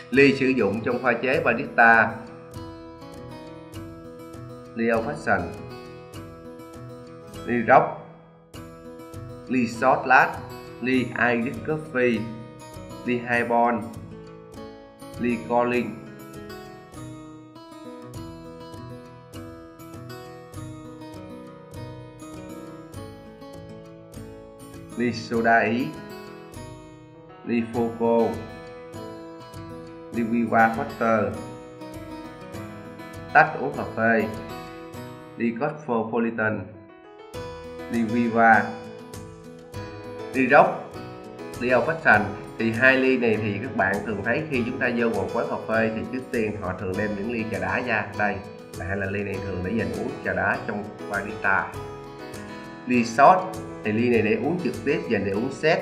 Ly sử dụng trong pha chế barista. Ly old fashion. Ly rock. Ly short last. Ly Irish coffee. Ly highball. Ly calling. Ly soda Ý. Ly Foco. Ly Viva Water. Tách uống cà phê. Ly Cosmopolitan. Ly Viva. Ly rock. Ly old fashion. Thì hai ly này thì các bạn thường thấy khi chúng ta vô một quán cà phê thì trước tiên họ thường đem những ly trà đá ra. Đây là hai là ly này thường để dành uống trà đá trong barista. Ly short thì ly này để uống trực tiếp, dành để uống set.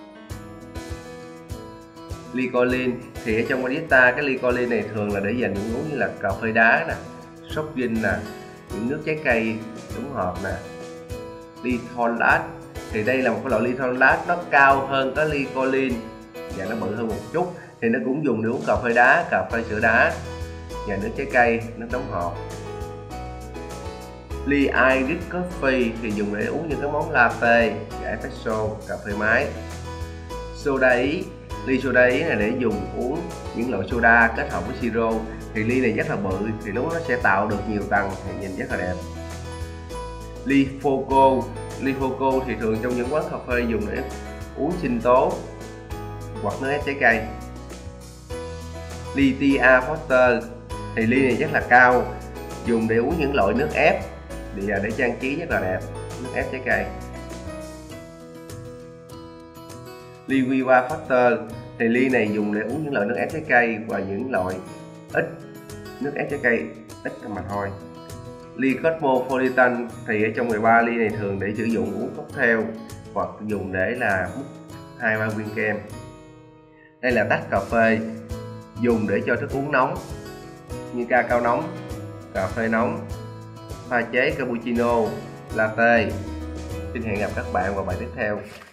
Ly Colin thì ở trong barista cái ly Colin này thường là để dành những uống như là cà phê đá nè, soft drink nè, những nước trái cây đóng hộp nè. Ly Tall Latte thì đây là một cái loại ly Tall Latte, nó cao hơn cái ly Colin và nó bự hơn một chút, thì nó cũng dùng để uống cà phê đá, cà phê sữa đá và nước trái cây, nước đóng hộp. Ly Irish Coffee thì dùng để uống những cái món latte, espresso, cà phê máy. Soda Ý, ly soda Ý này để dùng uống những loại soda kết hợp với siro, thì ly này rất là bự thì nó sẽ tạo được nhiều tầng thì nhìn rất là đẹp. Ly Foco, ly Foco thì thường trong những quán cà phê dùng để uống sinh tố hoặc nước ép trái cây. Ly Tia Foster thì ly này rất là cao, dùng để uống những loại nước ép để trang trí rất là đẹp, nước ép trái cây. Ly Viva Foster thì ly này dùng để uống những loại nước ép trái cây và những loại ít nước ép trái cây ít mà thôi. Ly Cosmopolitan thì ở trong 13 ly này thường để sử dụng uống cocktail hoặc dùng để là múc 2-3 viên kem. Đây là tách cà phê dùng để cho thức uống nóng như ca cao nóng, cà phê nóng, pha chế cappuccino, latte. Xin hẹn gặp các bạn vào bài tiếp theo.